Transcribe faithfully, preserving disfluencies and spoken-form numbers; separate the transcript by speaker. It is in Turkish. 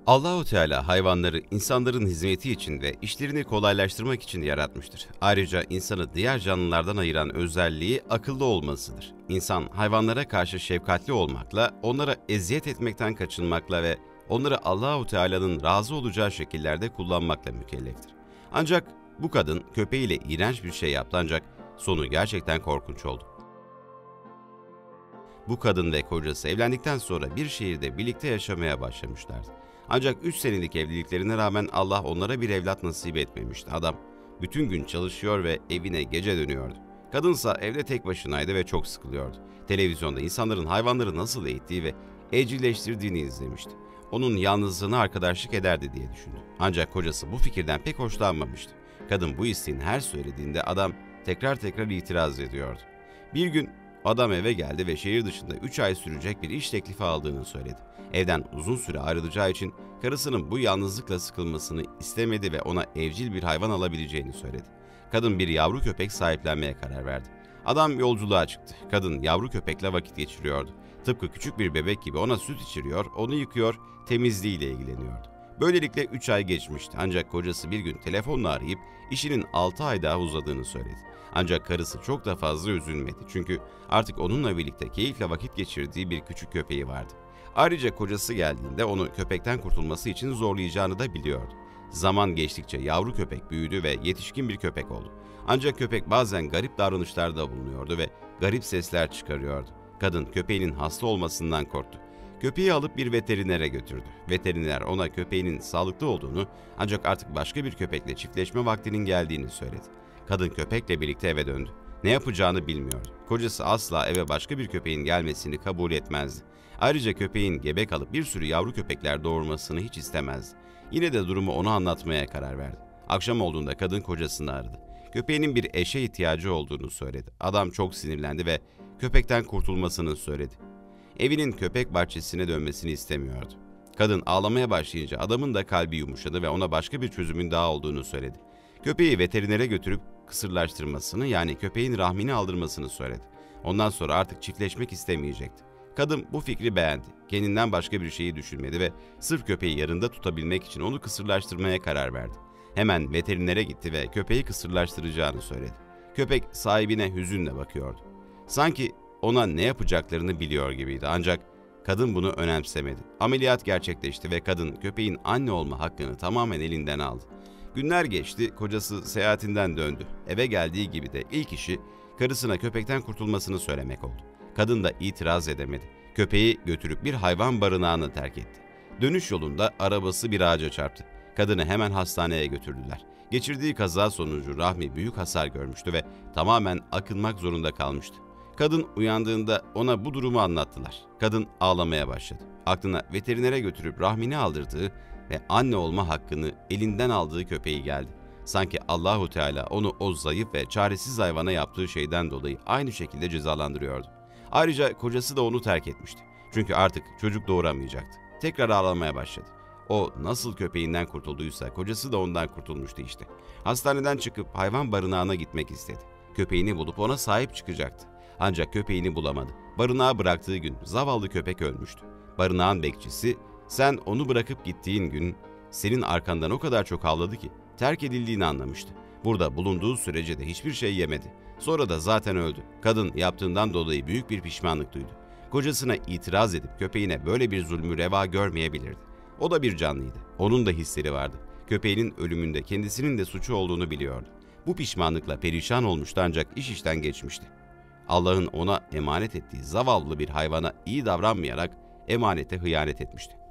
Speaker 1: Allahu Teala hayvanları insanların hizmeti için ve işlerini kolaylaştırmak için yaratmıştır. Ayrıca insanı diğer canlılardan ayıran özelliği akıllı olmasıdır. İnsan hayvanlara karşı şefkatli olmakla, onlara eziyet etmekten kaçınmakla ve onları Allahu Teala'nın razı olacağı şekillerde kullanmakla mükelleftir. Ancak bu kadın köpeğiyle iğrenç bir şey yaptı ancak sonu gerçekten korkunç oldu. Bu kadın ve kocası evlendikten sonra bir şehirde birlikte yaşamaya başlamışlardı. Ancak üç senelik evliliklerine rağmen Allah onlara bir evlat nasip etmemişti. Adam bütün gün çalışıyor ve evine gece dönüyordu. Kadınsa evde tek başınaydı ve çok sıkılıyordu. Televizyonda insanların hayvanları nasıl eğittiği ve evcilleştirdiğini izlemişti. Onun yalnızlığına arkadaşlık ederdi diye düşündü. Ancak kocası bu fikirden pek hoşlanmamıştı. Kadın bu isteğin her söylediğinde adam tekrar tekrar itiraz ediyordu. Bir gün adam eve geldi ve şehir dışında üç ay sürecek bir iş teklifi aldığını söyledi. Evden uzun süre ayrılacağı için karısının bu yalnızlıkla sıkılmasını istemedi ve ona evcil bir hayvan alabileceğini söyledi. Kadın bir yavru köpek sahiplenmeye karar verdi. Adam yolculuğa çıktı. Kadın yavru köpekle vakit geçiriyordu. Tıpkı küçük bir bebek gibi ona süt içiriyor, onu yıkıyor, temizliğiyle ilgileniyordu. Böylelikle üç ay geçmişti ancak kocası bir gün telefonla arayıp işinin altı ay daha uzadığını söyledi. Ancak karısı çok da fazla üzülmedi çünkü artık onunla birlikte keyifle vakit geçirdiği bir küçük köpeği vardı. Ayrıca kocası geldiğinde onu köpekten kurtulması için zorlayacağını da biliyordu. Zaman geçtikçe yavru köpek büyüdü ve yetişkin bir köpek oldu. Ancak köpek bazen garip davranışlarda bulunuyordu ve garip sesler çıkarıyordu. Kadın köpeğinin hasta olmasından korktu. Köpeği alıp bir veterinere götürdü. Veteriner ona köpeğinin sağlıklı olduğunu ancak artık başka bir köpekle çiftleşme vaktinin geldiğini söyledi. Kadın köpekle birlikte eve döndü. Ne yapacağını bilmiyordu. Kocası asla eve başka bir köpeğin gelmesini kabul etmezdi. Ayrıca köpeğin gebe kalıp bir sürü yavru köpekler doğurmasını hiç istemezdi. Yine de durumu ona anlatmaya karar verdi. Akşam olduğunda kadın kocasını aradı. Köpeğinin bir eşe ihtiyacı olduğunu söyledi. Adam çok sinirlendi ve köpekten kurtulmasını söyledi. Evinin köpek bahçesine dönmesini istemiyordu. Kadın ağlamaya başlayınca adamın da kalbi yumuşadı ve ona başka bir çözümün daha olduğunu söyledi. Köpeği veterinere götürüp kısırlaştırmasını yani köpeğin rahmini aldırmasını söyledi. Ondan sonra artık çiftleşmek istemeyecekti. Kadın bu fikri beğendi. Kendinden başka bir şeyi düşünmedi ve sırf köpeği yanında tutabilmek için onu kısırlaştırmaya karar verdi. Hemen veterinere gitti ve köpeği kısırlaştıracağını söyledi. Köpek sahibine hüzünle bakıyordu. Sanki ona ne yapacaklarını biliyor gibiydi ancak kadın bunu önemsemedi. Ameliyat gerçekleşti ve kadın köpeğin anne olma hakkını tamamen elinden aldı. Günler geçti, kocası seyahatinden döndü. Eve geldiği gibi de ilk işi karısına köpekten kurtulmasını söylemek oldu. Kadın da itiraz edemedi. Köpeği götürüp bir hayvan barınağına terk etti. Dönüş yolunda arabası bir ağaca çarptı. Kadını hemen hastaneye götürdüler. Geçirdiği kaza sonucu rahmi büyük hasar görmüştü ve tamamen akınmak zorunda kalmıştı. Kadın uyandığında ona bu durumu anlattılar. Kadın ağlamaya başladı. Aklına veterinere götürüp rahmini aldırdığı ve anne olma hakkını elinden aldığı köpeği geldi. Sanki Allahu Teala onu o zayıf ve çaresiz hayvana yaptığı şeyden dolayı aynı şekilde cezalandırıyordu. Ayrıca kocası da onu terk etmişti. Çünkü artık çocuk doğuramayacaktı. Tekrar ağlamaya başladı. O nasıl köpeğinden kurtulduysa kocası da ondan kurtulmuştu işte. Hastaneden çıkıp hayvan barınağına gitmek istedi. Köpeğini bulup ona sahip çıkacaktı. Ancak köpeğini bulamadı. Barınağa bıraktığı gün zavallı köpek ölmüştü. Barınağın bekçisi, sen onu bırakıp gittiğin gün senin arkandan o kadar çok havladı ki terk edildiğini anlamıştı. Burada bulunduğu sürece de hiçbir şey yemedi. Sonra da zaten öldü. Kadın yaptığından dolayı büyük bir pişmanlık duydu. Kocasına itiraz edip köpeğine böyle bir zulmü reva görmeyebilirdi. O da bir canlıydı. Onun da hisleri vardı. Köpeğinin ölümünde kendisinin de suçu olduğunu biliyordu. Bu pişmanlıkla perişan olmuştu ancak iş işten geçmişti. Allah'ın ona emanet ettiği zavallı bir hayvana iyi davranmayarak emanete hıyanet etmişti.